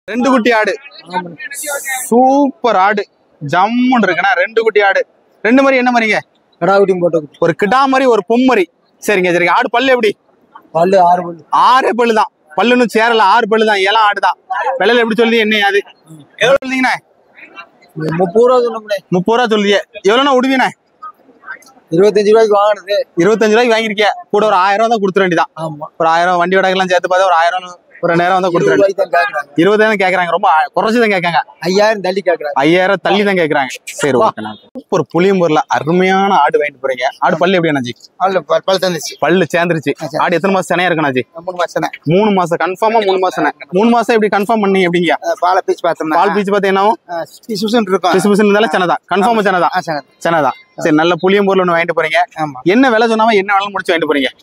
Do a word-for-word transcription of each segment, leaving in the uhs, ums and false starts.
ரெண்டு குட்டி ஆடு சூப்பர் ஆடு ஜம்முன்னு இருக்குண்ணா. ரெண்டு குட்டி ஆடு ரெண்டு மாதிரி என்ன மாதிரிங்க? கடா குட்டி போட்டு ஒரு கிடா மாதிரி ஒரு பொம்மரி. சரிங்க சரிங்க. ஆடு பல்லு எப்படி? பல்லு ஆறு பல்லு ஆறே பல்லு தான். பல்லுன்னு சேரல, ஆறு பல்லு தான். ஏழாம் ஆடுதான். விலையில எப்படி சொல்லி என்ன அது எவ்வளவு சொல்றீங்கண்ணே? முப்பது ரூபா சொன்னோம்னே. முப்பது ரூபா சொல்லியே. எவ்வளோண்ணா விடுவீண்ணே? இருபத்தஞ்சு ரூபாய்க்கு வாங்கினது. இருபத்தஞ்சு ரூபாய்க்கு வாங்கிருக்கேன். கூட ஒரு ஆயிரம் ரூபா தான் கொடுத்துட வேண்டியதான். ஆமா, ஒரு ஆயிரம் வண்டி வடகெல்லாம் சேர்த்து பார்த்தா ஒரு ஆயிரம் ஒரு நேரம் வந்து கொடுத்துருவாங்க. இருபதாயிரம் கேக்குறாங்க. ரொம்ப குறைச்சுதான் கேட்காங்க. ஐயாயிரம் தள்ளி கேட்கறாங்க. ஐயாயிரம் தள்ளி தான் கேட்கறாங்க. சரி ஓகேண்ணா. ஒரு புளியம்பூர்ல அருமையான ஆடு வாங்கிட்டு போறீங்க. ஆடு பல்லு எப்படி அண்ணாச்சி? பல்லு தந்துச்சு. பல்லு சேர்ந்துருச்சு. ஆடு எத்தனை மாசம் சனையா இருக்குண்ணாச்சி? மூணு மாசம். மூணு மாசம் கன்ஃபார்மா? மூணு மாசம் மூணு மாசம் எப்படி கன்ஃபார்ம் பண்ணீங்க? எப்படிங்க? பாலை பீச்சு பார்த்தோம். பால் பீச்சு பார்த்து என்ன இருந்தாலும் செனதான். கன்ஃபார்மா செனதான். செனதான். சரி, நல்ல புளியம்பூர்ல ஒண்ணு வாங்கிட்டு போறீங்க. என்ன விலை சொன்னாம என்ன விலை முடிச்சு வாங்கிட்டு போறீங்க?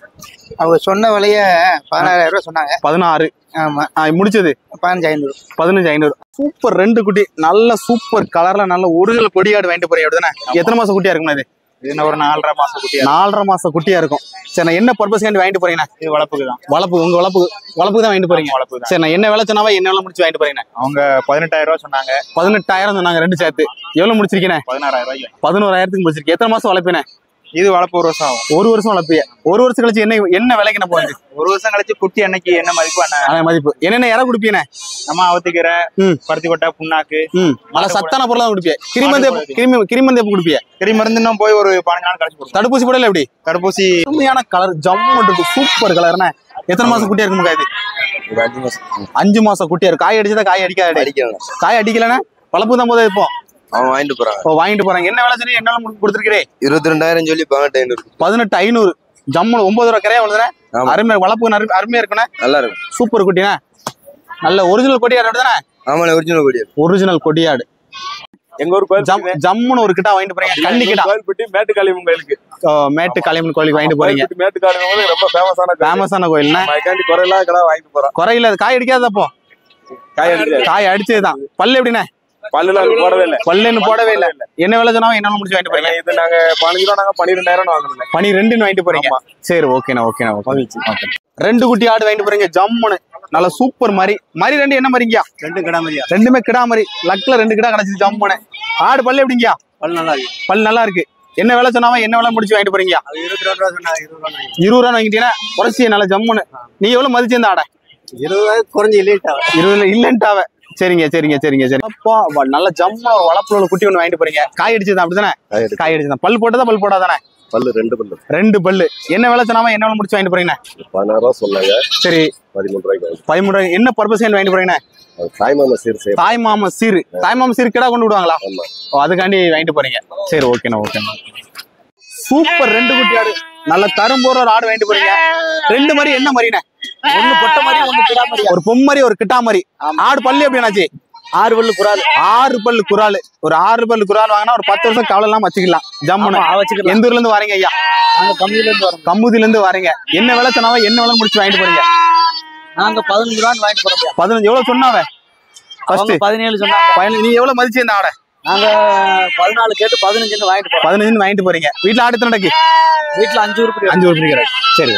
அவங்க சொன்ன விலைய பதினாறாயிரம் ரூபாய் சொன்னாங்க. பதினாறு. ஆமா, முடிச்சது பதினஞ்சு ஐநூறு. பதினஞ்சு ஐநூறு. சூப்பர் ரெண்டு குட்டி நல்ல சூப்பர் கலர்ல நல்ல ஒரிஜினல் கொடியாடு வாங்கிட்டு போறீங்க. அப்படிதானே? எத்தனை மாசம் குட்டியா இருக்குண்ணா இது? இது ஒரு நாலரை மாசம் குட்டியா. நாலரை மாசம் குட்டியா இருக்கும். சரி, நான் என்ன பர்பஸ் வாங்கிட்டு போறீங்கன்னா? இது வளர்ப்புக்கு தான். வளர்ப்பு உங்க வளர்ப்பு வளர்ப்புக்கு தான் வாங்கிட்டு போறீங்க. வளர்ப்பு. சரி, நான் என்ன விலை சொன்னாவா என்ன விலை முடிச்சு வாங்கிட்டு போறீங்க? அவங்க பதினெட்டாயிரம் ரூபாய் சொன்னாங்க. பதினெட்டாயிரம் சொன்னாங்க. ரெண்டு சேர்த்து எவ்வளவு முடிச்சிருக்கேன்? பதினாறாயிரம் ரூபாய். பதினோராயிரத்துக்கு முடிச்சிருக்கேன். எத்தனை மாசம் வளர்ப்பேன்? இது வளர்ப்பு ஒரு வருஷம் ஆகும். ஒரு வருஷம் வளர்ப்பிய. ஒரு வருஷம் கழிச்சு என்ன என்ன விலைக்கு நான் போகுது? ஒரு வருஷம் கழிச்சு குட்டி அன்னைக்கு என்ன மதிப்பு? அதே மதிப்பு. என்னென்ன இற குடிப்பீனே? நம்ம அவத்துக்கீரை, பருத்தி கொட்டை, புண்ணாக்கு, ம் நல்ல சத்தான பொருள் தான் குடிப்பிய. கிருமி கிருமி கிருமி குடிப்பிய. கிருமி மருந்து போய் ஒரு பதினஞ்சு நாள் கழிச்சு போடுவோம். தடுப்பூசி போடல எப்படி? தடுப்பூசி உண்மையான கலர் ஜம்மு இருக்கு. சூப்பர் கலர்னா எத்தனை மாசம் குட்டியா இருக்குங்க இது? அஞ்சு மாசம். அஞ்சு மாசம் குட்டியா இருக்கு. காய் அடிச்சதா? காய் அடிக்காத. காய் அடிக்கலன்னா வளர்ப்பு தான் போதா இப்போ அவன் வாங்கிட்டு போறாங்க. வாங்கிட்டு போறாங்க. என்ன வேலை சொல்லி என்ன கொடுத்துருக்கிறேன்? இருபத்தி ரெண்டாயிரம் சொல்லி பதினெட்டு ஐநூறு. பதினெட்டு ஐநூறு. ஜம்முன்னு ஒன்பது ரூபா கரையா வளர்றேன். அருமையா வளர்ப்பு அருமையா இருக்குண்ணே. நல்லா இருக்கும். சூப்பர் குட்டினா நல்ல ஒரிஜினல் கொடியாடு தானே? ஆமா, ஒரிஜினல் கொடியாடு. ஒரிஜினல் கொடியாடு. எங்க ஊர் ஜம்முன்னு ஒரு கிட்டா வாங்கிட்டு போறீங்க. கள்ளி கிட்டா. மேட்டு காளியம்மன் கோயிலுக்கு. மேட்டு காளியம்மன் கோயிலுக்கு வாங்கிட்டு போறீங்க. மேட்டு காளியம்மன் ரொம்ப ஃபேமஸான ஃபேமஸான கோயில்னா குறையில கடை வாங்கிட்டு போறோம். குறையில காய் அடிக்காதப்போ? காய் அடிக்காது. காய் அடிச்சதுதான். பல்லு எப்படின்னா? பல்லுலாம் போடவே இல்லை. பல்லுன்னு போடவே இல்லை. என்ன விலை சொன்னா என்ன முடிச்சு வாங்கிட்டு போறீங்க? இது நாங்க பதினஞ்சு ரூபா நாங்க பன்னிரெண்டாயிரம் வாங்கணும். பன்னிரெண்டுன்னு வாங்கிட்டு போறீங்க. சரி ஓகேண்ணா ஓகேண்ணா ஓகே. ரெண்டு குட்டி ஆடு வாங்கிட்டு போறீங்க. ஜம்முன்னு நல்ல சூப்பர் மாதிரி மாதிரி. ரெண்டு என்ன மாதிரிங்கயா? ரெண்டு கிடா மாதிரியா? ரெண்டுமே கிடா மாதிரி. லக்ல ரெண்டு கிடா கிடைச்சிது. ஜம்முன்னு ஆடு பல்லு எப்படிங்கயா? பல்லு நல்லா இருக்கு. பல்லு நல்லா இருக்கு. என்ன விலை சொன்னாம என்ன விலை முடிச்சு வாங்கிட்டு போறீங்க? இருபத்தி ரெண்டு ரூபா சொன்னா இருபது ரூபா இருபது ரூபா வாங்கிட்டீங்கன்னா குறைச்சி நல்ல ஜம்முன்னு. நீ எவ்வளவு மதிச்சு இந்த ஆடை? இருபது குறைஞ்சி இல்லைட்டாவ. இருபது இல்லன்ட்டாவ. சரிங்க சரிங்க சரிங்க சரி. அப்பா நல்ல ஜம்முன்னு ஒரு வளர்ப்புல குட்டி ஒண்ணு வாங்கிட்டு போறீங்க. காய் அடிச்சதான் அப்படிதானே? காய் அடிச்சதான். பல் போட்டதா பல் போடாதானே? பல்லு ரெண்டு பல்லு. ரெண்டு பல்லு. என்ன விலை சொன்னாம என்ன விலை முடிச்சு வாங்கிட்டு போறீங்க? பதினாறு ரூபா சொன்னாங்க. சரி, பதிமூணு ரூபாய்க்கு. பதிமூணு ரூபாய். என்ன பர்பஸ் வாங்கிட்டு போறீங்க? தாய் மாமா சீர். தாய் மாமா சீரு. தாய் மாமா சீர் கிடா கொண்டு விடுவாங்களா? அதுக்காண்டி வாங்கிட்டு போறீங்க. சரி ஓகேண்ணா ஓகேண்ணா. சூப்பர் ரெண்டு குட்டி ஆடு நல்ல தரும்போற ஒரு ஆடு வாங்கிட்டு போறீங்க. ரெண்டு மாதிரி என்ன மாதிரிண்ணே? ஒண்ணு பொட்டை மாதிரி ஒண்ணு கிடா மாதிரி. ஒரு பொம்மரி ஒரு கிட்டா மாதிரி. ஆடு பல்லு எப்படின்னாச்சு? ஆறு பல்லு குரால். ஆறு பல்லு குரால். ஒரு ஆறு பல்லு குரால் வாங்கினா ஒரு பத்து வருஷம் கவலை எல்லாம் வச்சுக்கலாம். ஜம்முன்னு. எந்த ஊர்ல இருந்து வரீங்க ஐயா? நாங்க கம்புதில இருந்து வரோம். கம்புதில இருந்து வரீங்க. என்ன விலை சொன்னாவ என்ன விலை முடிச்சு வாங்கிட்டு போறீங்க? நாங்க பதினஞ்சு ரூபான்னு வாங்கிட்டு போறோம். பதினஞ்சு எவ்வளவு சொன்னாவ? ஃபர்ஸ்ட் பதினேழு சொன்னாங்க. நீ எவ்வளவு மதிச்சு இந்த ஆடை? நாங்க பதினாலு கேட்டு பதினஞ்சுன்னு வாங்கிட்டு போறோம். பதினஞ்சுன்னு வாங்கிட்டு போறீங்க. வீட்டுல ஆடு நடக்கி? வீட்டுல அஞ்சு உருப்படி. அஞ்சு உருப்படி. சரி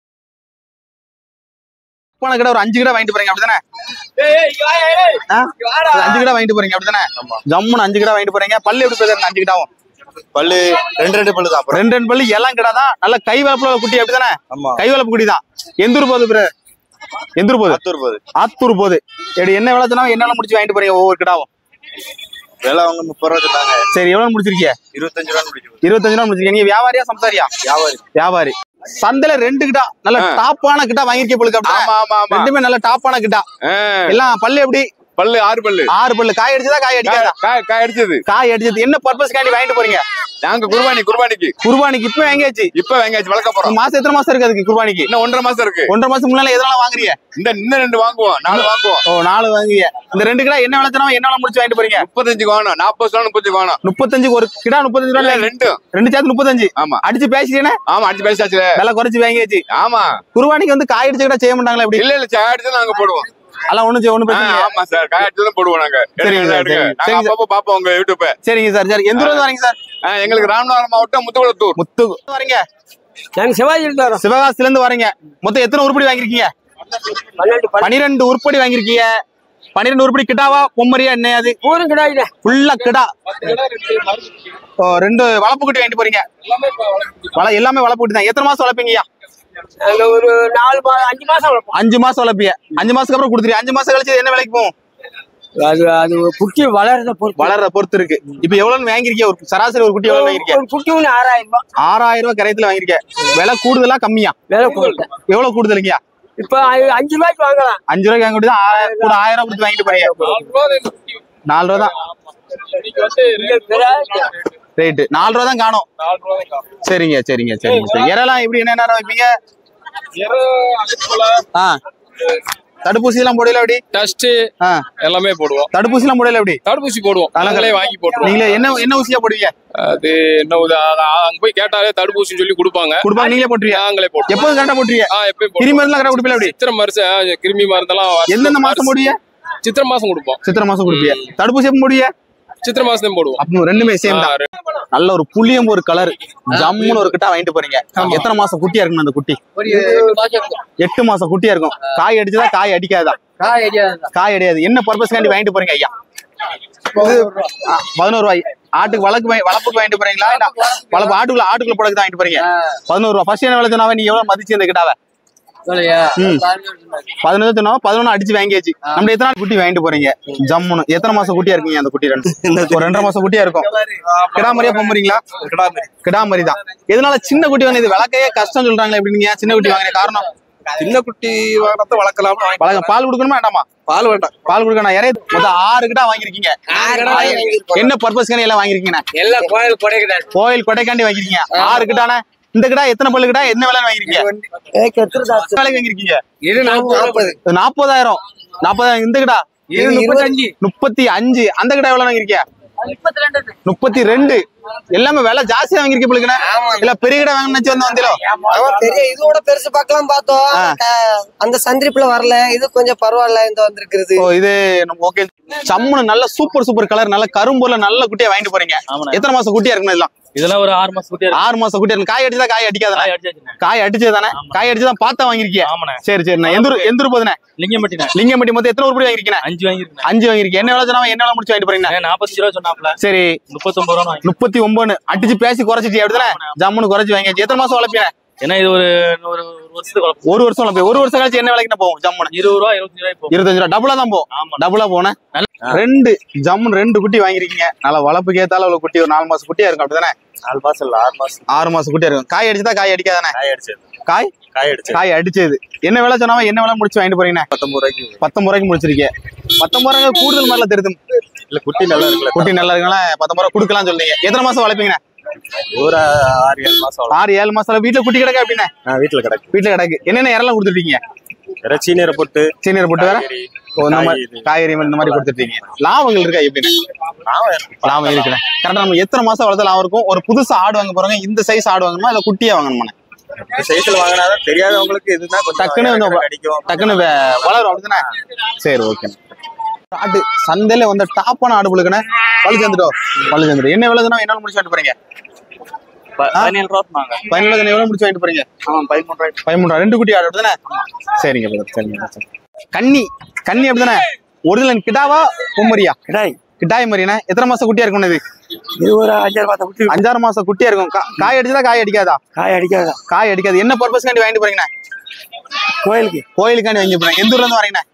போன கிட்ட ஒரு அஞ்சு கிட்ட வாங்கிட்டு போறீங்க அப்படிதானே? அஞ்சு கிட்ட வாங்கிட்டு போறீங்க அப்படிதானே? ஜம்முன்னு அஞ்சு கிட்ட வாங்கிட்டு போறீங்க. பல்லு எப்படி போயிருங்க? அஞ்சு கிட்டாவும் பல்லு ரெண்டு ரெண்டு பல்லு தான். ரெண்டு ரெண்டு பல்லு. எல்லாம் கிடா தான். நல்ல கை வளர்ப்பு குட்டி அப்படிதானே? கை வளர்ப்பு குட்டி தான். எந்த ஊர் போகுது? எந்த ஊர் போகுது? ஆத்தூர் போகுது. ஆத்தூர் போகுது. எப்படி என்ன விலை சொன்னா என்ன முடிச்சு வாங்கிட்டு போறீங்க ஒவ்வொரு கிடாவும்? விலை அவங்க முப்பது ரூபா சொன்னாங்க. சரி, எவ்வளவு முடிச்சிருக்கீங்க? இருபத்தஞ்சு ரூபா முடிச்சிருக்கீங்க. இருபத்தஞ்சு ரூபா முடிச்சிருக்கீங்க. நீங்க வியாபாரியா சம்சாரியா? வியாபாரி. வியாபாரி. சந்தையில ரெண்டு கிட்டா நல்ல டாப்பான கிட்டா வாங்கிருக்கே போலுக்கு. ரெண்டுமே நல்ல டாப்பான கிட்டா. எல்லாம் பல்லு எப்படி? பல்லு ஆறு பல்லு. ஆறு பல்லு. காய் அடிச்சதா? காய் அடிக்காதா? காய் அடிச்சது. காய் அடிச்சது. என்ன பர்பஸ்க்காண்டி வாங்கிட்டு போறீங்க? நாங்க குர்பானி குர்பானிக்கு. குர்பானிக்கு இப்ப வாங்கியாச்சு. இப்ப வாங்கியாச்சு. வளர்க்க போறோம். மாசம் எத்தனை மாசம் இருக்கு அதுக்கு குர்பானிக்கு? இன்னும் ஒன்றரை மாசம் இருக்கு. ஒன்றரை மாசம் முன்னால எதனால வாங்குறீங்க? இந்த இன்னும் ரெண்டு வாங்குவோம். நாலு வாங்குவோம். ஓ, நாலு வாங்குவீங்க. இந்த ரெண்டு கிடா என்ன விளைச்சனா என்ன விலை முடிச்சு வாங்கிட்டு போறீங்க? முப்பத்தஞ்சு வாங்கணும். நாற்பது ரூபா முப்பத்தஞ்சு வாங்கணும். முப்பத்தஞ்சுக்கு ஒரு கிடா முப்பத்தஞ்சு ரூபா. ரெண்டு ரெண்டு சேர்த்து முப்பத்தஞ்சு. ஆமா. அடிச்சு பேசிட்டேனே? ஆமா, அடிச்சு பேசாச்சு. விலை குறைச்சு வாங்கியாச்சு. ஆமா. குர்பானிக்கு வந்து காய் அடிச்சு கிட்ட செய்ய மாட்டாங்களா? எப்படி? இல்ல இல்ல, காய் அடிச்சு நாங்க போடுவோம். அதெல்லாம் ஒண்ணு ஒண்ணு பிரச்சனை. ஆமா சார், காய் அடிச்சு தான் போடுவோம் நாங்க. சரிங்க சார். நாங்க அப்பப்ப பாப்போம் உங்க யூடியூப். சரிங்க சார். சரி, எந்த ஊர்ல வரீங்க சார்? எங்களுக்கு ராமநாதபுரம் மாவட்டம் முத்துக்குளத்தூர். முத்து வரீங்க? நாங்க சிவாஜில இருந்து வரோம். சிவகாசில இருந்து வரீங்க. மொத்தம் எத்தனை உருப்படி வாங்கிருக்கீங்க? பன்னிரெண்டு உருப்படி வாங்கிருக்கீங்க. பன்னிரெண்டு உருப்படி கிடாவா பொம்மரியா என்னையாது ஊரும் கிடாயில ஃபுல்லா கிடா. ரெண்டு வளப்பு குட்டி வாங்கிட்டு போறீங்க. வள எல்லாமே வளப்பு குட்டி தான். எத்தனை மாசம் வளர்ப்பீங்கய்யா? ஒரு நாலு மாசம் அஞ்சு மாசம் வளர்ப்போம். அஞ்சு மாசம் வளர்ப்பீங்க. அஞ்சு மாசத்துக்கு அப்புறம் கொடுத்துருங்க. அஞ்சு மாசம் கழிச்சு என்ன விலைக்கு போகும்? அது அது குட்டி வளர்றத பொறுத்து வளர்ற பொறுத்து இருக்கு. இப்ப எவ்வளவு வாங்கிருக்கீங்க? ஒரு சராசரி ஒரு குட்டி எவ்வளவு வாங்கிருக்கீங்க? ஒரு குட்டி ஒண்ணு ஆறாயிரம் ரூபாய். ஆறாயிரம் ரூபாய் கரையத்துல வாங்கிருக்கீங்க. விலை கூடுதலா கம்மியா? விலை கூடுதல். எவ்வளவு கூடுதலுங்கய்யா? இப்ப அஞ்சு ரூபாய்க்கு வாங்கலாம். அஞ்சு ரூபாய்க்கு வாங்க முடியுது. ஆயிரம் கூட ஆயிரம் ரூபாய் கொடுத்து வாங்கிட்டு போறீங்க. நாலு ரூபா தான் ரேட்டு. நாலு ரூபா தான் காணும். சரிங்க சரிங்க சரிங்க சரி. இறலாம் எப்படி என்ன நேரம் வைப்பீங்க? ஆ தடுப்பூசி எல்லாம் போடல எப்படி? டஸ்ட் எல்லாமே போடுவோம். தடுப்பூசி எல்லாம் போடல எப்படி? தடுப்பூசி போடுவோம். நாங்களே வாங்கி போடுவோம். நீங்களே என்ன என்ன ஊசியா போடுவீங்க? அது என்ன அங்க போய் கேட்டாலே தடுப்பூசின்னு சொல்லி கொடுப்பாங்க. கொடுப்பாங்க. நீங்களே போட்டுருவீங்க? நாங்களே போடுவோம். எப்போதும் கரெக்டா போட்டுருவீங்க? எப்பயும் கிருமி மருந்துலாம் கரெக்டா கொடுப்பீங்க எப்படி? சித்திரை மாசம் கிருமி மருந்தெல்லாம் எந்தெந்த மாசம் போடுவீங்க? சித்திரை மாசம் கொடுப்போம். சித்திரை மாசம் கொடுப்பீங்க. தடுப்பூசி எப்போ போடுவீங்க? சித்திரை மாசம் போடுவோம். அப்போ ரெண்டுமே சேம் தான். நல்ல ஒரு புளியம் ஒரு கலர் ஜம்முன்னு ஒரு கிட்டா வாங்கிட்டு போறீங்க. எத்தனை மாசம் குட்டியா இருக்கும் அந்த குட்டி? எட்டு மாசம் குட்டியா இருக்கும். காய் அடிச்சதா காய் அடிக்காதா? காய் அடியாது. என்ன பர்பஸ்க்காண்டி வாங்கிட்டு போறீங்க ஐயா? பதினோரு ரூபாய். ஆட்டுக்கு வளர்க்கு வளர்ப்புக்கு வாங்கிட்டு போறீங்களா? வளர்ப்பு ஆட்டுக்குள்ள ஆட்டுக்குள்ள பழக்கு தான் வாங்கிட்டு போறீங்க. பதினோரு ரூபாய். ஃபர்ஸ்ட் என்ன விலை சொன்னாவே நீ எவ்வளவு மதிச்சு இந்த கிட்டாவை? பதினொன்று சொன்னா பதினொன்னு அடிச்சு வாங்கியாச்சு. நம்ம எத்தனை நாள் குட்டி வாங்கிட்டு போறீங்க? ஜம்முன்னு. எத்தனை மாசம் குட்டியா இருக்கீங்க அந்த குட்டி? ரெண்டு ஒரு ரெண்டரை மாசம் குட்டியா இருக்கும். கிடாமரியா பொம்புறீங்களா? கிடாமரி தான். எதனால சின்ன குட்டி வாங்க? இது வளர்க்கையே கஷ்டம் சொல்றாங்களே எப்படிங்க? சின்ன குட்டி வாங்குற காரணம்? சின்ன குட்டி வாங்கறத வளர்க்கலாம். வளர்க்க பால் கொடுக்கணுமா வேண்டாமா? பால் வேண்டாம். பால் கொடுக்கணும். இறைய மொத்தம் ஆறு கிட்ட வாங்கிருக்கீங்க. என்ன பர்பஸ்க்கான எல்லாம் வாங்கிருக்கீங்க? எல்லாம் கோயில் கொடைக்கிட்ட கோயில் கொடைக்காண்டி வாங்கிருக்கீங்க. ஆறு கிட்டான இந்த கிடா எத்தனை பல்லு கிடா என்ன விலை வாங்கிருக்கீங்க? விலைக்கு வாங்கிருக்கீங்க? நாற்பதாயிரம். நாற்பதாயிரம் இந்த கிடா முப்பத்தி அஞ்சு. அந்த கிடா எவ்வளவு வாங்கிருக்கீங்க? முப்பத்தி ரெண்டு. எல்லாமே விலை ஜாஸ்தியா வாங்கிருக்கீங்க பிள்ளைங்க. இல்ல பெரிய கிடா வாங்கினு வந்தோம் வந்தீங்களோ? பெரிய இதோட பெருசு பார்க்கலாம் பார்த்தோம். அந்த சந்திரிப்புல வரல. இது கொஞ்சம் பரவாயில்ல. இந்த வந்திருக்கிறது இது ஓகே. சம்முன்னு நல்ல சூப்பர் சூப்பர் கலர் நல்ல கரும்புல நல்ல குட்டியா வாங்கிட்டு போறீங்க. எத்தனை மாசம் குட்டியா இருக்குன்னு எல்லாம்? இதெல்லாம் ஒரு ஆறு மாசம் குட்டியா ஆறு மாசம் குட்டியா இருக்கு. காய் அடிச்சதா காய் அடிக்காதானே? காய் அடிச்சதானே? காய் அடிச்சுதான் பார்த்தா வாங்கிருக்கீங்க. சரி சரி. எந்த எந்த ஊர் போதுனே? லிங்கம்பட்டி. லிங்கம்பட்டி மொத்தம் எத்தனை உருப்படி வாங்கிருக்கீங்க? அஞ்சு வாங்கிருக்கேன். அஞ்சு வாங்கிருக்கீங்க. என்ன வேலை சொன்னா என்ன வேலை முடிச்சு வாங்கிட்டு போறீங்க? நாற்பத்தஞ்சு ரூபா சொன்னாப்ல. சரி. முப்பத்தி ஒன்பது ரூபா முப்பத்தி ஒன்பது அடிச்சு பேசி குறைச்சிட்டு அப்படிதானே? ஜம்முன்னு குறைச்சு வாங்கியாச்சு. எத்தனை மாசம் வளர்ப்பீங்க? ஏன்னா இது ஒரு ஒரு வருஷத்துக்கு ஒரு வருஷம் வளர்ப்பீங்க. ஒரு வருஷம் கழிச்சு என்ன விலைக்கு போகும்? ஜம்முன்னு இருபது ரூபா இருபத்தஞ்சு ரூபாய் போகும். இருபத்தஞ்சு ரூபா டபுளா தான் போகும். டபுளா போனேன். ரெண்டு ஜம்முன்னு ரெண்டு குட்டி வாங்கிருக்கீங்க. நல்லா வளர்ப்பு கேத்தால அவ்வளவு குட்டி ஒரு நாலு மாசம் குட்டியா இருக்கும் அப்படிதானே? நாலு மாசம் இல்ல ஆறு மாசம். ஆறு மாசம் குட்டியா இருக்கும். காய் அடிச்சதா காய் அடிக்காதானே? காய் அடிச்சது. காய் காய் அடிச்சது. காய் அடிச்சது. என்ன விலை சொன்னாவ என்ன விலை முடிச்சு வாங்கிட்டு போறீங்க? பத்தொன்பது ரூபாய்க்கு. பத்தொன்பது ரூபாய்க்கு முடிச்சிருக்கீங்க. பத்தொன்பது ரூபாய் கூடுதல் மாதிரில தெரியுது. இல்ல குட்டி நல்லா இருக்குல்ல. குட்டி நல்லா இருக்குங்களா? பத்தொன்பது ரூபாய் கொடுக்கலாம் சொல்றீங்க. எத்தனை மாசம் வளர்ப்பீங்க? ஒரு ஆறு ஏழு மாசம். ஆறு ஏழு மாசம் வீட்டுல குட்டி கிடக்கு அப்படின்னா? வீட்டுல கிடக்கு. வீட்டுல கிடக்கு. என்னென்ன இறலாம் கொடுத்துருக்கீங்க? சீனியரை போட்டு சீனியர் போட்டு வேற காய்கறி இந்த மாதிரி கொடுத்துட்டீங்க. லாபங்கள் இருக்கா எப்படின்னு? லாபம் இருக்கிறேன். கரெக்டா நம்ம எத்தனை மாசம் வளர்த்த லாபம் இருக்கும்? ஒரு புதுசா ஆடு வாங்க போறாங்க. இந்த சைஸ் ஆடு வாங்கணுமா இல்ல குட்டியா வாங்கணுமா? சைஸ்ல வாங்கினாதான் தெரியாதவங்களுக்கு இதுதான் டக்குன்னு டக்குன்னு வளரும் அப்படிதானே? சரி ஓகே. ஆட்டு சந்தையில வந்து டாப்பான ஆடு புழுக்குன்னு பழு சேர்ந்துட்டோம். பழு சேர்ந்துடும். என்ன விலை என்ன முடிச்சு வாங்கிட்டு போறீங்க? பதினேழு ரூபா பதினேழு எவ்வளவு முடிச்சு வாங்கிட்டு போறீங்க? பதிமூணு ரூபாய். பதிமூணு ரூபா. ரெண்டு குட்டி ஆடு அப்படிதானே? சரிங்க சரிங்க. கன்னி கன்னி அப்படிதானே? ஒரிஜினல் கிடாவா பொம்மரியா? கிடாய். கிட்டாய் மரியானா எத்தனை மாசம் குட்டியா இருக்கும்? இது இது ஒரு அஞ்சாறு மாசம் குட்டி. அஞ்சாறு மாசம் குட்டியா இருக்கும். காய் அடிச்சதா காய் அடிக்காதா? காய் அடிக்காதா? காய் அடிக்காது. என்ன பர்பஸ்க்காண்டி வாங்கிட்டு போறீங்கண்ணா? கோயிலுக்கு. கோயிலுக்காண்டி வாங்கி போறீங்க. எந்த ஊர்ல இருந்து வரீங்கண்ணா?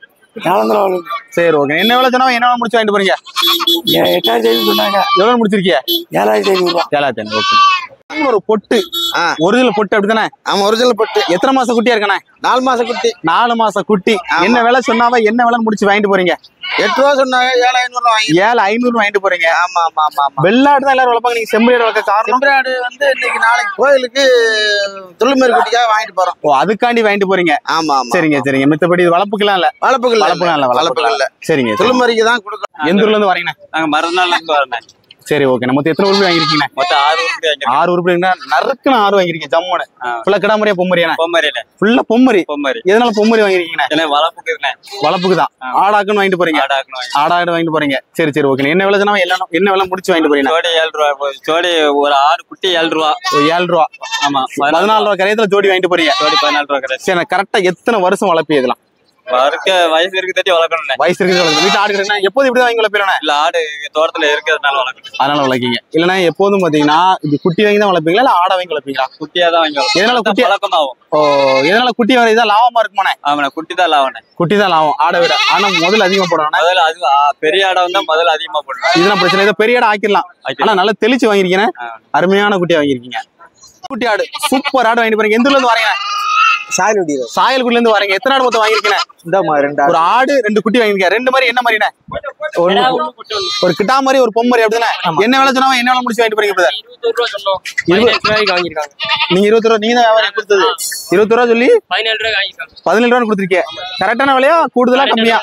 சரி ஓகே. என்ன வேலை சொன்னா என்ன முடிச்சு வாங்கிட்டு போறீங்க? எட்டாயிரத்தி சொன்னாங்க. எவ்வளவு முடிச்சிருக்கீங்க? ஏழாயிரத்தி ஐநூறு ரூபாய். ஏழாயிரத்தி ஐநூறு. ஓகே. ஒரு பொட்டு ஒரிஜினல் பொட்டு அப்படிதானே? ஆமா ஒரிஜினல் பொட்டு. எத்தனை மாசம் குட்டியா இருக்கண்ணா? நாலு மாசம் குட்டி. நாலு மாசம் குட்டி. என்ன விலை சொன்னாவா என்ன விலை முடிச்சு வாங்கிட்டு போறீங்க? எட்டு ரூபா சொன்னாங்க. ஏழு ஐநூறு ரூபாய். ஏழு ஐநூறு வாங்கிட்டு போறீங்க. ஆமா ஆமா ஆமா ஆமா. வெள்ளாடு தான் எல்லாரும் வளர்ப்பாங்க. நீங்க செம்பரி வளர்க்க காரணம்? செம்பரி வந்து இன்னைக்கு நாளைக்கு கோயிலுக்கு துள்ளுமேரி குட்டிக்காக வாங்கிட்டு போறோம். ஓ அதுக்காண்டி வாங்கிட்டு போறீங்க? ஆமா ஆமா. சரிங்க சரிங்க. மித்தபடி வளர்ப்புக்கலாம் இல்ல? வளர்ப்புகள் வளர்ப்புலாம் இல்ல. வளர்ப்புகள் இல்ல. சரிங்க. துள்ளுமேரிக்கு தான் கொடுக்கணும். எந்த ஊர்ல இருந்து வரீங்க? நாங்க மறுநாள்ல இருந்து வரேன். சரி ஓகே. நம்ம எத்தனை உருப்படி வாங்கிருக்கீங்க? மொத்தம் ஆறு உருப்படி. ஆறு உருப்படி நறுக்குன்னு ஆறு வாங்கிருக்கீங்க. ஜம்முன்னு ஃபுல்லா கிடாமரியா பொம்மரியா? பொம்மரியில ஃபுல்லா பொம்மரி. பொம்மரி. எதனால பொம்மரி வாங்கிருக்கீங்க? வளர்ப்புக்கு வளர்ப்புக்கு தான். ஆடாக்குன்னு வாங்கிட்டு போறீங்க? ஆடாடு வாங்கிட்டு போறீங்க. சரி சரி ஓகே. என்ன விலை சொன்னா எல்லாம் என்ன விலை முடிச்சு வாங்கிட்டு போறீங்க? ஜோடி ஏழு ரூபா. ஜோடி ஒரு ஆறு குட்டி ஏழு ரூபா. ஏழு ரூபா. ஆமா. பதினாலு ரூபா கரையத்துல ஜோடி வாங்கிட்டு போறீங்க. ஜோடி பதினாலு ரூபா கிடையாது. சரி கரெக்டா எத்தனை வருஷம் வளர்ப்பீங்க இதெல்லாம்? வறுக்க வயசு இருக்கு தட்டி வளர்க்கணும். வயசு இருக்கு வளர்க்கணும். வீட்டு ஆடு இருக்குன்னா எப்போதும் இப்படி வாங்கி வளர்ப்பீங்க? இல்ல ஆடு தோட்டத்துல இருக்கிறதுனால வளர்க்கணும். அதனால வளர்க்கீங்க. இல்லைன்னா எப்போதும் பாத்தீங்கன்னா இது குட்டி வாங்கி தான் வளர்ப்பீங்களா இல்ல ஆடை வாங்கி வளர்ப்பீங்களா? குட்டியா தான் வாங்கி வளர்க்கணும். எதனால குட்டி பழக்கம் ஆகும்? ஓ, எதனால குட்டி வரைதான் லாபமா இருக்குமானே? ஆமாண்ணா, குட்டி தான் லாபம். குட்டி தான் லாபம் ஆடை விட. ஆனா முதல்ல அதிகமா போடுவாங்க. முதல்ல அது பெரிய ஆடை வந்தா முதல்ல அதிகமா போடுவாங்க. இதெல்லாம் பிரச்சனை இல்லை. பெரிய ஆடை ஆக்கிடலாம். ஆனா நல்லா தெளிச்சு வாங்கிருக்கீங்க. அருமையான குட்டியா வாங்கிருக்கீங்க. குட்டி ஆடு சூப்பர் ஆடு வாங்கிட்டு போறீங்க. எந்த ஊர்ல இருந்து வரீங்க? சாயல்குடி சாயல்குடில இருந்து வரீங்க. எத்தனை ஆடு மொத்தம் வாங்கிருக்கீங்க? இந்த ரெண்டு ஒரு ஆடு ரெண்டு குட்டி வாங்கிருக்கீங்க. ரெண்டு மாதிரி என்ன மாதிரிண்ணே? ஒரு கிட்டா மாதிரி ஒரு பொம்மை மாதிரி அப்படிதானே? என்ன வேலை சொன்னா என்ன வேலை முடிச்சு வாங்கிட்டு போறீங்க? நீங்க இருபத்தி ரூபா நீங்க தான் வியாபாரம் கொடுத்தது. இருபத்தி ரூபா சொல்லி பதினேழு ரூபா கொடுத்துருக்கீங்க. கரெக்டான விலையா கூடுதலா கம்மியா?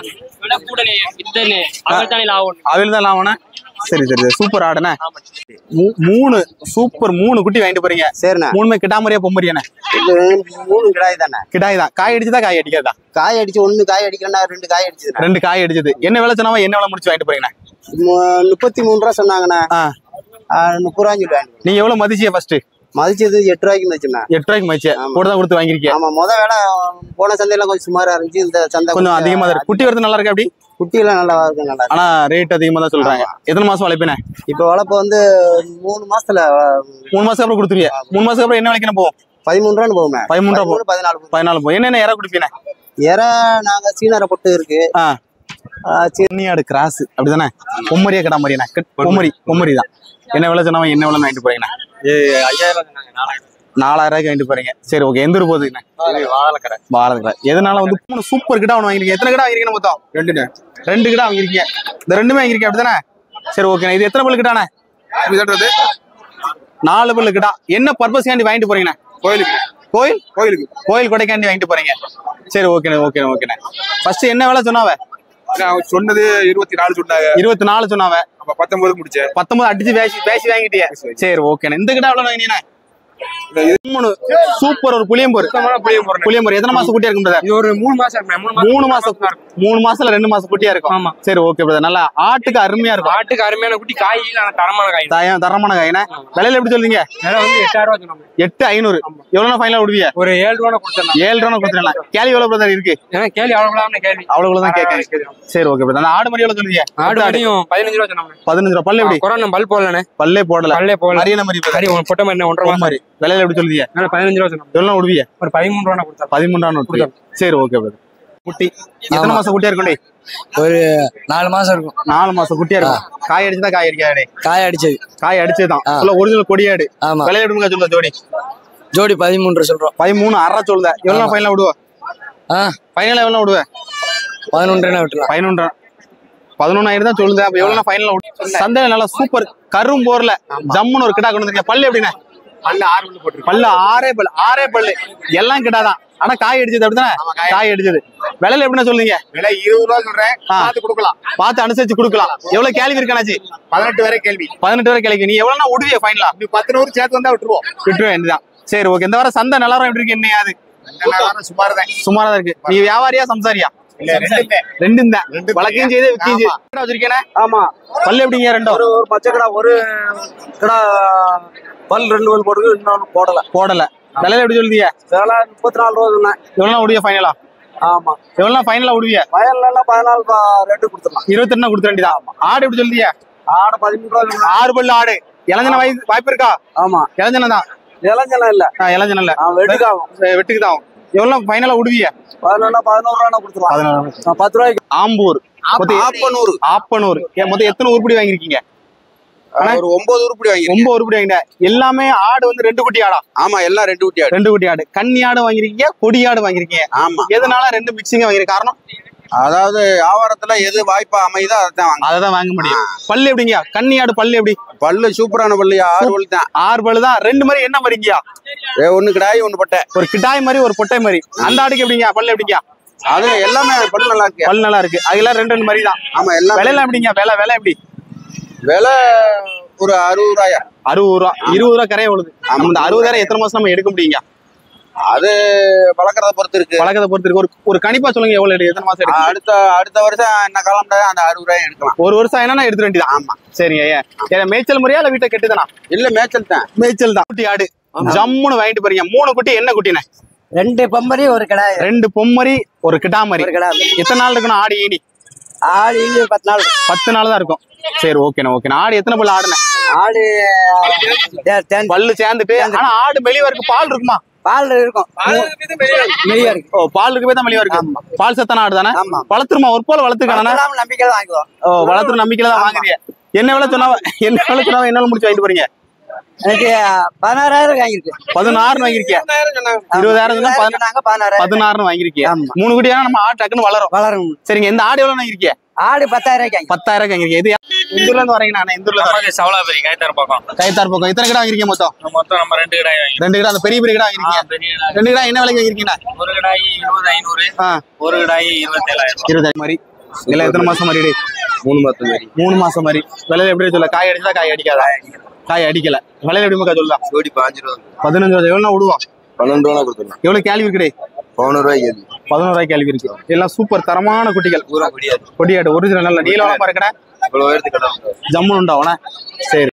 அவையில தான் லாபம்னா. சரி சரி சரி சூப்பர் ஆடுண்ணே. மூணு சூப்பர் மூணு குட்டி வாங்கிட்டு போறீங்க. சரிண்ணா. மூணுமே கிட்டா மாதிரியா பொம்மரியாண்ணே? மூணு கிடாய் தானே. கிடாய் தான். காய் அடிச்சுதா காய் அடிக்காதா? காய் அடிச்சு ஒண்ணு காய் அடிக்கிறேன்னா ரெண்டு காய் அடிச்சது. ரெண்டு காய் அடிச்சது. என்ன வேலை சொன்னாவா என்ன வேலை முடிச்சு வாங்கிட்டு போறீங்கண்ணே? முப்பத்தி மூணு ரூபா சொன்னாங்கண்ணா. முப்பது ரூபாய் சொல்லுவாங்க. நீங்க எவ்வளவு மதிச்சிய ஃபர்ஸ்ட்? மதிச்சது எட்டு ரூபாய்க்கு மதிச்சுண்ணா. எட்டு ரூபாய்க்கு மதிச்சு கூட தான் கொடுத்து வாங்கிருக்கீங்க. ஆமா, முத வேலை போன சந்தையெல்லாம் கொஞ்சம் சுமாரா இருந்துச்சு. இந்த சந்தை கொஞ்சம் அதிகமா இருக்கு. குட்டி வரது நல்லா இருக்கு. அப்படி குட்டி எல்லாம் நல்லா இருக்கு. நல்லா ஆனா ரேட் அதிகமா தான் சொல்றாங்க. எத்தனை மாசம் வளர்ப்பேனே? இப்ப வளர்ப்பு வந்து மூணு மாசத்துல மூணு மாசம் அப்புறம் கொடுத்துருவீங்க. மூணு மாசம் அப்புறம் என்ன விலைக்கு போகும்? பதிமூணு ரூபான்னு போகுமே. பதிமூணு ரூபா போகும். பதினாலு பதினாலு போகும். என்னென்ன இற கொடுப்பீங்க? இற நாங்க சீனரை பொட்டு இருக்கு. சின்னியாடு கிராஸ் அப்படிதானே? பொம்மரியா கடா மாதிரியா? பொம்மரி பொம்மரி தான். என்ன விலை சொன்னா என்ன விலை வாங்கிட்டு போறீங்கண்ணா? நாலாயிரம் ரூபாய்க்கு வாங்கிட்டு போறீங்க. சரி ஓகே. எந்த ஊர் போகுதுண்ணே? வாழக்கரை. வாழக்கரை. எதனால வந்து மூணு சூப்பர் கிட்ட ஒன்று வாங்கிருக்கீங்க. எத்தனை கிட்ட வாங்கிருக்கீங்க மொத்தம்? ரெண்டுண்ணே. ரெண்டு கிட்ட வாங்கிருக்கீங்க. இந்த ரெண்டுமே வாங்கிருக்கீங்க அப்படிதானே? சரி ஓகே. இது எத்தனை பல்லு கிட்டானே? நாலு பல்லு கிட்டா. என்ன பர்பஸ்காண்டி வாங்கிட்டு போறீங்கண்ணா? கோயிலுக்கு. கோயில் கோயிலுக்கு கோயில் கொடைக்காண்டி வாங்கிட்டு போறீங்க. சரி ஓகே ஓகே ஓகேண்ணே. ஃபர்ஸ்ட் என்ன வேலை சொன்னாவ? சொன்னது இருபத்தி நாலு சொன்னாங்க. இருபத்தி நாலு சொன்னாவ. பத்தொன்பது முடிச்சேன். பத்தொன்பது அடிச்சு பேசி பேசி வாங்கிட்டியா? சரி ஓகேண்ணே. இந்த கிட்ட எவ்வளவு வாங்கினீங்க? மூணு சூப்பர். ஒரு புளியம்பூர். புளியம்பூர் எத்தனை மாசம் குட்டியா இருக்கும்? ஒரு மூணு மாசம் மூணு மாசம் மூணு மாசத்துல ரெண்டு மாசம் குட்டியா இருக்கும். ஆமா. சரி ஓகே பிரதர். நல்லா ஆட்டுக்கு அருமையா இருக்கும். ஆட்டுக்கு அருமையான குட்டி. காய் தரமான காய். தயம் தரமான காய்னா விலையில எப்படி சொல்றீங்க? வந்து எட்டாயிரம் ரூபாய் சொன்னாங்க. எட்டு ஐநூறு. எவ்வளவு ஃபைனலா விடுவீங்க? ஒரு ஏழு ரூபா கொடுத்துடலாம். ஏழு ரூபா கொடுத்துடலாம். கேள்வி எவ்வளவு பிரதர் இருக்கு? கேள்வி அவ்வளவு கேள்வி அவ்வளவுதான் கேட்க. சரி ஓகே பிரதர். அந்த ஆடு மணி எவ்வளவு சொல்றீங்க? ஆடு மணியும் பதினஞ்சு ரூபா சொன்னாங்க. பதினஞ்சு ரூபா. பல்லு எப்படி? கொரோனா பல் போடலண்ணே. பல்லே போடல. பல்லே போடல. அரியன மாதிரி பொட்டை மாதிரி ஒன்றரை மாதிரி. விலையில எப்படி சொல்றீங்க? பதினஞ்சு ரூபா சொன்னாங்க. எவ்வளவு விடுவீங்க? ஒரு பதிமூணு ரூபா கொடுத்தா. பதிமூணு ரூபா. சரி ஓகே பிரதர். குட்டி எத்தனை மாசம் குட்டியா இருக்கும்? ஒரு நாலு மாசம் இருக்கும். நாலு மாசம் குட்டியா இருக்கும். காய் அடிச்சுதான் காய் அடிக்காடே? காய் அடிச்சது. காய் அடிச்சதுதான். ஒரிஜினல் கொடியாடு. ஆமா. விலையில எப்படி சொல்லுங்க? ஜோடி ஜோடி பதிமூணு ரூபா சொல்றோம். பதிமூணு அரை சொல்லுத. எவ்வளவு ஃபைனலா விடுவோம்? ஃபைனலா எவ்வளவு விடுவேன்? பதினொன்று விட்டுலாம். பதினொன்று பதினொன்னாயிரம் தான் சொல்லுது. அப்ப எவ்வளவு ஃபைனலா விட்டு? சந்தையில நல்லா சூப்பர் கரும் போர்ல ஜம்முன்னு ஒரு கிடா கொண்டு வந்திருக்கீங்க. பல்லு எப்படின்னா? பல்லு ஆறு பல்லு போட்டு. பல்லு ஆறே பல்லு. ஆறே பல்லு எல்லாம் கிட்டாதான். ஆனா காய் அடிச்சது அப்படித்தானே? காய் அடிச்சது. விலையில எப்படின்னா சொல்லுங்க? விலை இருபது ரூபா சொல்றேன். பார்த்து கொடுக்கலாம். பார்த்து அனுசரிச்சு கொடுக்கலாம். எவ்வளவு கேள்வி இருக்கானாச்சு? பதினெட்டு வரை கேள்வி. பதினெட்டு வரை கேள்வி. நீ எவ்வளவு விடுவிய ஃபைனலா? பத்து நூறு சேர்த்து வந்தா விட்டுருவோம். விட்டுருவேன். இதுதான். சரி ஓகே. இந்த வாரம் சந்தை நிலவரம் எப்படி இருக்கு? என்னையாது சுமார் தான். சுமாரா தான் இருக்கு. நீ வியாபாரியா சம்சாரியா? ரெண்டும் தான். வழக்கையும் செய்து விற்கையும் செய்து வச்சிருக்கேன். ஆமா. பல்லு எப்படிங்க? ரெண்டும். ஒரு பச்சை கடா ஒரு கடா பல் ரெண்டு பல் போட்டு இன்னொன்னு போடல போடல. விலையில எப்படி சொல்லுதீங்க? வேலை முப்பத்தி நாலு ரூபா சொன்னேன். எவ்வளவு விடுவிய ஃபைனலா? ஆமா. எவ்வளவு ஃபைனலா விடுவிய? வயல்ல எல்லாம் பதினாலு ரெண்டு கொடுத்துடலாம். இருபத்தி ரெண்டு கொடுத்துட வேண்டியதான். ஆடு எப்படி சொல்லுதீங்க? ஆடு பதிமூணு ரூபா. ஆறு பல்லு ஆடு. இளஞ்சன வாய்ப்பு இருக்கா? ஆமா. இளஞ்சன தான். இளஞ்சனம் இல்ல. இளஞ்சன இல்ல. வெட்டுக்காகும். வெட்டுக்கு தான். எவ்வளவு ஃபைனலா விடுவிய? பதினொன்னா பதினோரு ரூபா கொடுத்துருவாங்க. பதினொன்று பத்து ரூபாய்க்கு. ஆம்பூர் ஆப்பனூர். ஆப்பனூர். மொத்தம் எத்தனை உருப்படி வாங்கிருக்கீங்க? ஒரு ஒன்பது உருப்படி வாங்கி. ஒன்பது உருப்படி வாங்கிட்ட. எல்லாமே ஆடு வந்து ரெண்டு குட்டி ஆடா? ஆமா, எல்லாம் ரெண்டு குட்டி ஆடு. ரெண்டு குட்டி ஆடு. கன்னி ஆடு வாங்கிருக்கீங்க, கொடி ஆடு வாங்கிருக்கீங்க. ஆமா. எதனால ரெண்டு மிக்சிங்கா வாங்கிருக்க காரணம்? அதாவது வியாபாரத்துல எது வாய்ப்பா அமைதோ அதான் வாங்க. அதான் வாங்க முடியும். பல்லு எப்படிங்க? கன்னி ஆடு பல்லு எப்படி? பல்லு சூப்பரான பல்லு. ஆறு பல்லு தான். ஆறு பல்லு தான். ரெண்டு மாதிரி என்ன மாதிரிங்கயா? ஒண்ணு கிடாய் ஒண்ணு பொட்டை. ஒரு கிடாய் மாதிரி ஒரு பொட்டை மாதிரி. அந்த ஆடுக்கு எப்படிங்க பல்லு? எப்படிங்க? அது எல்லாமே பல்லு நல்லா இருக்கு. பல்லு நல்லா இருக்கு. அதெல்லாம் ரெண்டு ரெண்டு மாதிரி தான். ஆமா. எல்லாம் விலையெல்லாம் எப்படிங்க? விலை விலை எப்படி? விலை ஒரு அறுபது ரூபாயா? அறுபது ரூபா. இருபது ரூபா கரையை விழுது. அந்த அறுபதாயிரம் எத்தனை மாசம் நம்ம எடுக்க முடியுங்க? அது வளர்க்கறத பொறுத்து இருக்கு. வளர்க்கறத பொறுத்து இருக்கு. ஒரு ஒரு கணிப்பா சொல்லுங்க, எவ்வளவு எடுக்கும்? எத்தனை மாசம் எடுக்கும்? அடுத்த அடுத்த வருஷம் என்ன காலம் அந்த அறுபது ரூபாய் எடுக்கலாம். ஒரு வருஷம் என்னன்னா எடுத்து வேண்டியதான். ஆமா. சரிங்க. ஏன் மேய்ச்சல் முறையா இல்ல வீட்டை கெட்டுதானா? இல்ல மேய்ச்சல் தான். மேய்ச்சல் தான். குட்டி ஆடு ஜம்முன்னு வாங்கிட்டு போறீங்க. மூணு குட்டி என்ன குட்டினே? ரெண்டு பொம்பரி ஒரு கடை ரெண்டு பொம்மரி ஒரு கிடாமரி. ஒரு கடை. எத்தனை நாள் இருக்கணும் ஆடு ஈனி? ஆடு பத்து நாள் பத்து நாள் தான் இருக்கும். சரி ஓகேண்ணா ஓகேண்ணா. ஆடு எத்தனை பல்லு ஆடுனேன்? ஆடு பல்லு சேர்ந்துட்டு. ஆனா ஆடு மெலிவா இருக்கு, பால் இருக்குமா? பால் இருக்கும், மெலிவா இருக்கு. ஓ பால் இருக்கு தான் மெலிவா இருக்கு. பால் சத்தான ஆடு தானே? ஆமா. வளர்த்துருமா ஒரு போல வளர்த்துக்கான நம்பிக்கையில வாங்குவோம். ஓ வளர்த்துற நம்பிக்கையில தான் வாங்குறீங்க. என்ன வேலை சொன்னா என்ன வேலை சொன்னா என்ன முடிச்சு வாங்கிட்டு போறீங்க? எனக்கு பதினாறாயிரம் வாங்கிருக்கு. பதினாறு வாங்கிருக்கியா? இருபதாயிரம் சொன்னா பதினாறாயிரம் பதினாறு வாங்கிருக்கியா? மூணு குட்டியா நம்ம ஆடு டக்குன்னு வளரும். வளரும். சரிங்க. இந்த ஆடு எவ்வளவு வாங்கிருக்கியா? ஆடு பத்தாயிரம் பத்தாயிரம் வாங்கிருக்கீங்க. இது எந்த ஊர்ல இருந்து வரீங்க? நான் இந்த ஊர்ல இருந்து சவலாபுரி கைத்தார் பக்கம். கைத்தார் பக்கம். எத்தனை கிடா வாங்கிருக்கீங்க மொத்தம்? மொத்தம் நம்ம ரெண்டு கிடாய் வாங்கி ரெண்டு கிடா. அந்த பெரிய பெரிய கிடா வாங்கிருக்கீங்க. ரெண்டு கிடா என்ன விலைக்கு வாங்கிருக்கீங்க? ஒரு கிடாய் இருபது ஐநூறு, ஒரு கிடாய் இருபத்தி ஏழாயிரம். இருபதாயிரம் மாதிரி. இல்ல எத்தனை மாசம் மாதிரி? மூணு மாசம் மாதிரி. மூணு மாசம் மாதிரி. விலையில எப்படி சொல்ல? காய் அடிச்சா காய் அடிக்காதா? காய் அடிக்கல. விலையில எப்படி மக்கா சொல்லலாம்? ஜோடி பாஞ்சு ரூபா. பதினஞ்சு ரூபா. எவ்வளவு விடுவோம்? பன்னெண்டு ரூபா கொடுத்துடலாம். எவ்வளவு கேள்வி இருக்குடே? பதினோரு ரூபாய்க்கு கேள்வி. பதினோரு ரூபாய் கேள்வி இருக்கு. எல்லாம் சூப்பர் தரமான குட்டிகள். பூரா கொடியாது. கொடியாடு ஒரிஜினல் நல்ல நீளமா பாருக்கடா. இவ்வளவு உயரத்துக்கு கடை ஜம்முன்னு உண்டா அவன? சரி.